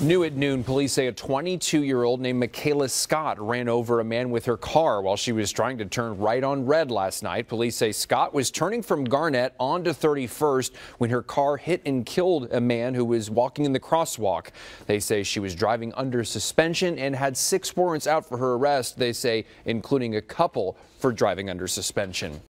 New at noon, police say a 22-year-old named Michaela Scott ran over a man with her car while she was trying to turn right on red last night. Police say Scott was turning from Garnett onto 31st when her car hit and killed a man who was walking in the crosswalk. They say she was driving under suspension and had 6 warrants out for her arrest, they say, including a couple for driving under suspension.